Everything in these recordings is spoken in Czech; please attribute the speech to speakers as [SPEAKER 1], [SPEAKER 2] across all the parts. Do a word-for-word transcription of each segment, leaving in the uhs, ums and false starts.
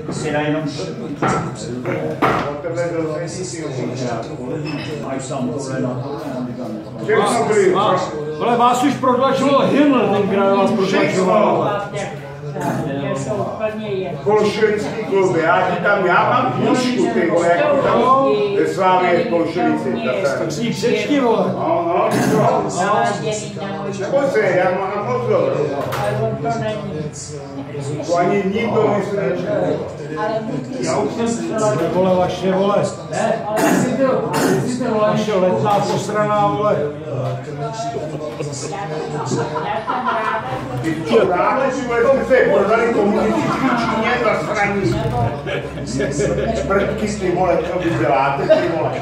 [SPEAKER 1] si dá jenom máš tam tohle na to.
[SPEAKER 2] Ale vás už protlačoval Himmler, tenkrát vás protlačoval.
[SPEAKER 3] Bolševický kluby, já ti tam, já mám knížku, ty vole, jak ti tam ve Slávě bolševici.
[SPEAKER 2] Tak si ji přečti, vole.
[SPEAKER 3] No, no, no. Neboj se, já mám pozor. To ani nikdo neslyší. Já už jsem střelal.
[SPEAKER 2] Vole, vaše, vole. Vaše letná posraná, vole.
[SPEAKER 3] Ty čo, ráno si vole, jste se prodali komunistický Číně za sraní. Prtky, ty vole, co vy děláte, ty vole.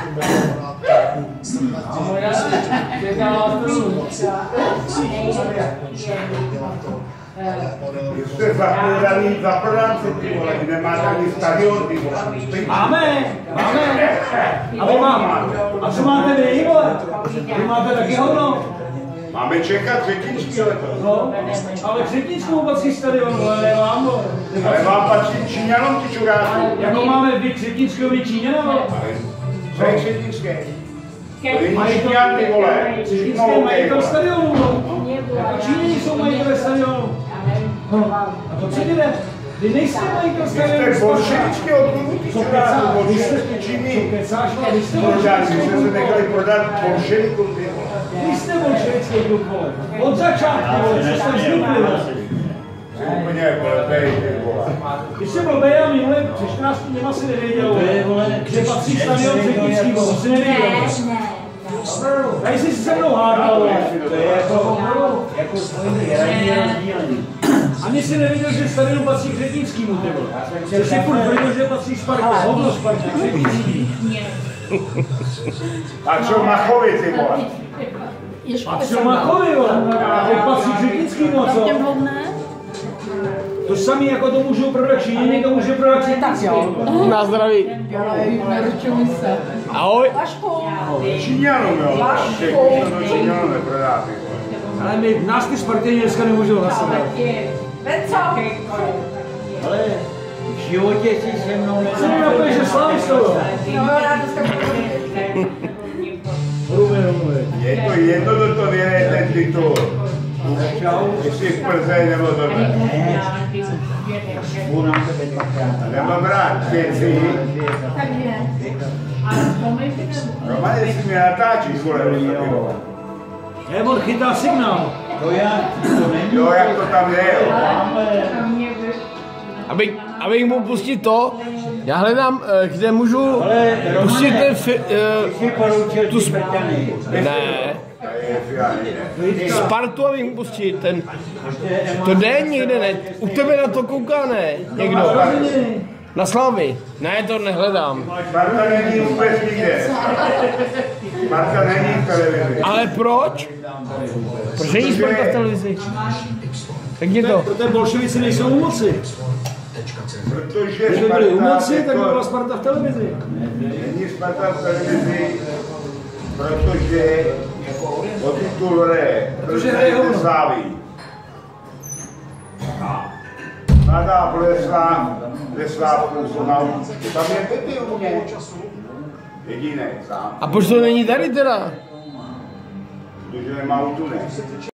[SPEAKER 3] Jste zaprodaný, zaprodánce, ty vole, vy nemáte ani stadion, ty vole.
[SPEAKER 2] Máme, máme. A vy máme. A co máte vy, vole? Vy máte taky hovno?
[SPEAKER 3] Máme čekat třetinčky letos.
[SPEAKER 2] No, ale třetinskou patří stadion, vole, nemám, vole.
[SPEAKER 3] Ale vám patří Číňanům, ty čuráci.
[SPEAKER 2] Jako máme vy třetinskou, vy Číňana, vole?
[SPEAKER 3] Co je třetinské? To není Číňan, ty vole.
[SPEAKER 2] Třetinské majitel stadionu, vole. Jako Číňani jsou majitele stadionu. No, a to co jde? Vy nejste majitel stadionu.
[SPEAKER 3] Vy jste bolševičky odkud, ty čuráci, bolševičky Číny.
[SPEAKER 2] Vy jste
[SPEAKER 3] Pořád, vy jste se nechali prodat bolševikům, ty vole.
[SPEAKER 2] Vy jste bolševický klub, vole. Od začátku, vole, co jste vznikli, vole.
[SPEAKER 3] Jsi úplně blbej, ty vole.
[SPEAKER 2] Když jsi blbej a minule před čtrnácti dněma si nevěděl, že patří stadion Třetinský, vole, to si nevěděl. Tady jsi se mnou hádal, vole.
[SPEAKER 1] To je jako, jako spojení, ranní rozdílení.
[SPEAKER 2] Ani si nevěděl, že stadion patří Třetinskému, ty vole. Ty jsi furt věděl, že patří Spartě, hovno Spartě, Třetinský.
[SPEAKER 3] A co Machovi, ty vole?
[SPEAKER 2] A co Machovi, vole? Teď patří Třetinskému, a co? To samý jako to můžou prodat Číňani, to může prodat Třetinský.
[SPEAKER 4] Na zdraví. Ahoj.
[SPEAKER 3] Číňanům, jo. Všechny to do Číňanům neprodá, ty vole.
[SPEAKER 2] Ale my, nás ty Spartěni dneska nemůžou hlasovat.
[SPEAKER 1] Ale v životě si se mnou nedá.
[SPEAKER 2] Co mi napojíš, že slávíš toho?
[SPEAKER 3] Je to jedno, kdo to věje, ten titul. Jestli v Plze nebo tohle.
[SPEAKER 1] Budu nám tebe dvakrát.
[SPEAKER 3] Nebo brát, věci. Roman, jestli mě natáčíš, vole,
[SPEAKER 2] Ne, on chytá signál.
[SPEAKER 1] To já, to není.
[SPEAKER 3] jo, jak to tam je, jo.
[SPEAKER 4] Abych, abych mu pustit to, já hledám, kde můžu pustit ten fi, uh, tu sp... Ne. Spartu, abych mu pustit ten... To jde někde, ne? U tebe na to kouká, ne? Někdo? Na Slávy? Ne, to nehledám.
[SPEAKER 3] Sparta není vůbec nikde. Sparta není v televizi.
[SPEAKER 4] Ale proč? Proč není Sparta v televizi? Tak je to.
[SPEAKER 2] Protože bolševici nejsou u moci.
[SPEAKER 3] Protože
[SPEAKER 2] Kdyby byli u moci, tak by
[SPEAKER 3] Sparta
[SPEAKER 2] byla Sparta v televizi.
[SPEAKER 3] není Sparta v televizi, protože o titul hraje.
[SPEAKER 2] Protože hraje hovno.
[SPEAKER 3] Slávy. Mladá Boleslav, Veslávku, Sonal. Tam je Pepy u mě. Jedinej sám.
[SPEAKER 4] A proč to není tady teda?
[SPEAKER 3] Protože nemá autu, ne?